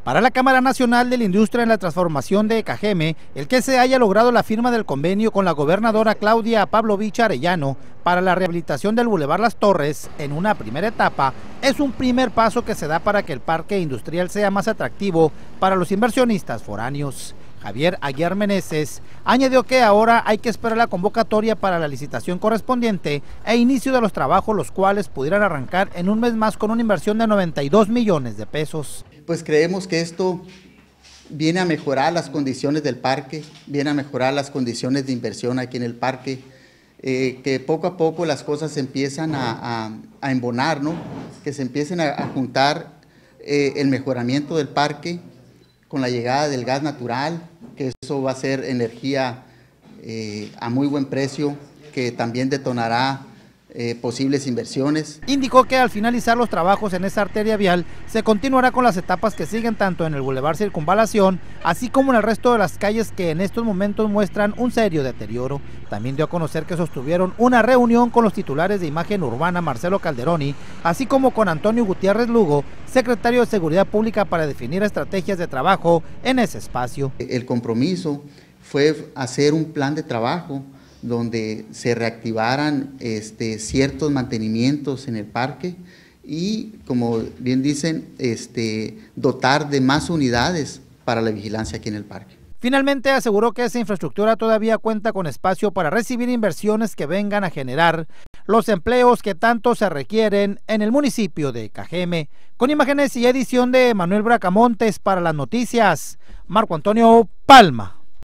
Para la Cámara Nacional de la Industria en la Transformación de Cajeme, el que se haya logrado la firma del convenio con la gobernadora Claudia Pavlovich Arellano para la rehabilitación del Boulevard Las Torres en una primera etapa es un primer paso que se da para que el parque industrial sea más atractivo para los inversionistas foráneos. Javier Aguiar Meneses añadió que ahora hay que esperar la convocatoria para la licitación correspondiente e inicio de los trabajos, los cuales pudieran arrancar en un mes más con una inversión de 92 millones de pesos. Pues creemos que esto viene a mejorar las condiciones del parque, viene a mejorar las condiciones de inversión aquí en el parque, que poco a poco las cosas se empiezan a embonar, ¿no? Que se empiecen a juntar el mejoramiento del parque con la llegada del gas natural, que eso va a ser energía a muy buen precio, que también detonará posibles inversiones. Indicó que al finalizar los trabajos en esa arteria vial se continuará con las etapas que siguen tanto en el Boulevard Circunvalación así como en el resto de las calles que en estos momentos muestran un serio deterioro. También dio a conocer que sostuvieron una reunión con los titulares de Imagen Urbana Marcelo Calderoni, así como con Antonio Gutiérrez Lugo, secretario de Seguridad Pública, para definir estrategias de trabajo en ese espacio. El compromiso fue hacer un plan de trabajo donde se reactivaran ciertos mantenimientos en el parque y, como bien dicen, dotar de más unidades para la vigilancia aquí en el parque. Finalmente aseguró que esa infraestructura todavía cuenta con espacio para recibir inversiones que vengan a generar los empleos que tanto se requieren en el municipio de Cajeme. Con imágenes y edición de Manuel Bracamontes para las noticias, Marco Antonio Palma.